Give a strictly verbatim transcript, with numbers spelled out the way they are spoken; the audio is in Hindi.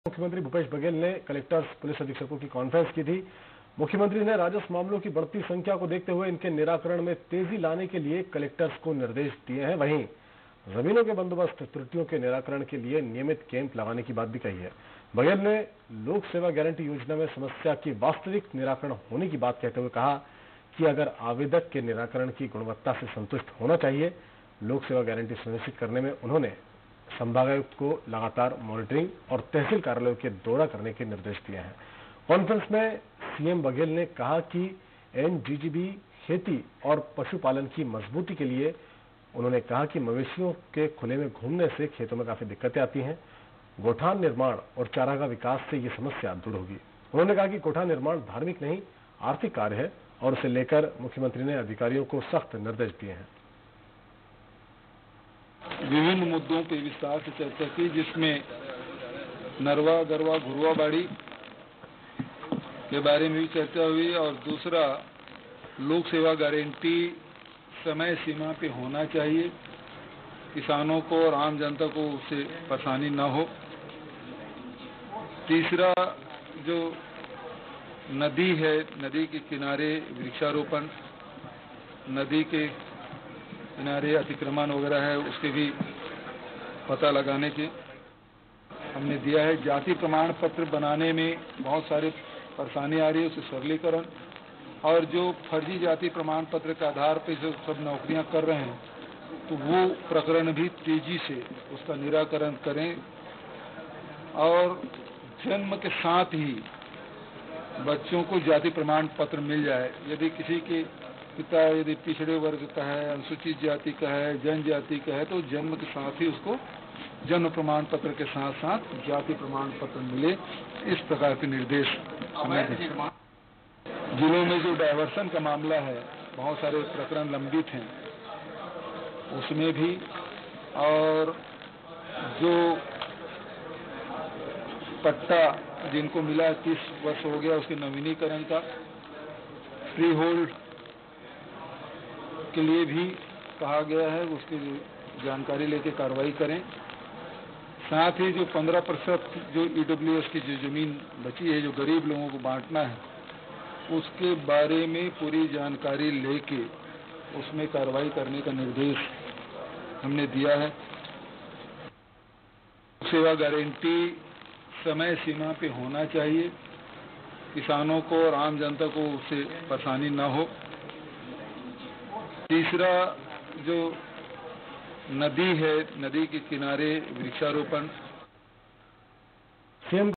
मुख्यमंत्री भूपेश बघेल ने कलेक्टर्स पुलिस अधीक्षकों की कॉन्फ्रेंस की थी। मुख्यमंत्री ने राजस्व मामलों की बढ़ती संख्या को देखते हुए इनके निराकरण में तेजी लाने के लिए कलेक्टर्स को निर्देश दिए हैं। वहीं जमीनों के बंदोबस्त त्रुटियों के निराकरण के लिए नियमित कैंप लगाने की बात भी कही है। बघेल ने लोक सेवा गारंटी योजना में समस्या की वास्तविक निराकरण होने की बात कहते हुए कहा कि अगर आवेदक के निराकरण की गुणवत्ता से संतुष्ट होना चाहिए। लोक सेवा गारंटी सुनिश्चित करने में उन्होंने संभागायुक्त को लगातार मॉनिटरिंग और तहसील कार्यालयों के दौरा करने के निर्देश दिए हैं। कॉन्फ्रेंस में सीएम बघेल ने कहा कि एनजीजीबी खेती और पशुपालन की मजबूती के लिए उन्होंने कहा कि मवेशियों के खुले में घूमने से खेतों में काफी दिक्कतें आती हैं। गोठान निर्माण और चारागाह विकास से ये समस्या दूर होगी। उन्होंने कहा कि गोठान निर्माण धार्मिक नहीं आर्थिक कार्य है और उसे लेकर मुख्यमंत्री ने अधिकारियों को सख्त निर्देश दिए हैं। विभिन्न मुद्दों पे विस्तार से चर्चा की, जिसमें नरवा गरवा घुरवा बाड़ी के बारे में भी चर्चा हुई और दूसरा लोक सेवा गारंटी समय सीमा पे होना चाहिए, किसानों को और आम जनता को उससे परेशानी न हो। तीसरा जो नदी है, नदी के किनारे वृक्षारोपण, नदी के किनारे अतिक्रमण वगैरह है, उसके भी पता लगाने के हमने दिया है। जाति प्रमाण पत्र बनाने में बहुत सारे परेशानी आ रही है, उसे सरलीकरण और जो फर्जी जाति प्रमाण पत्र के आधार पर जो सब नौकरियां कर रहे हैं तो वो प्रकरण भी तेजी से उसका निराकरण करें और जन्म के साथ ही बच्चों को जाति प्रमाण पत्र मिल जाए। यदि किसी के पिता यदि पिछड़े वर्ग का है, अनुसूचित जाति का है, जनजाति का है, तो जन्म के साथ ही उसको जन्म प्रमाण पत्र के साथ साथ जाति प्रमाण पत्र मिले। इस प्रकार के निर्देश हमें दिए। जिलों में जो डायवर्सन का मामला है, बहुत सारे प्रकरण लंबित हैं, उसमें भी और जो पट्टा जिनको मिला तीस वर्ष हो गया उसके नवीनीकरण का, फ्री होल्ड के लिए भी कहा गया है, उसकी जानकारी लेके कार्रवाई करें। साथ ही जो पंद्रह प्रतिशत जो ईडब्ल्यूएस की जो जमीन बची है, जो गरीब लोगों को बांटना है, उसके बारे में पूरी जानकारी लेके उसमें कार्रवाई करने का निर्देश हमने दिया है। सेवा गारंटी समय सीमा पे होना चाहिए, किसानों को और आम जनता को उससे परेशानी न हो। तीसरा जो नदी है, नदी के किनारे वृक्षारोपण। सीएम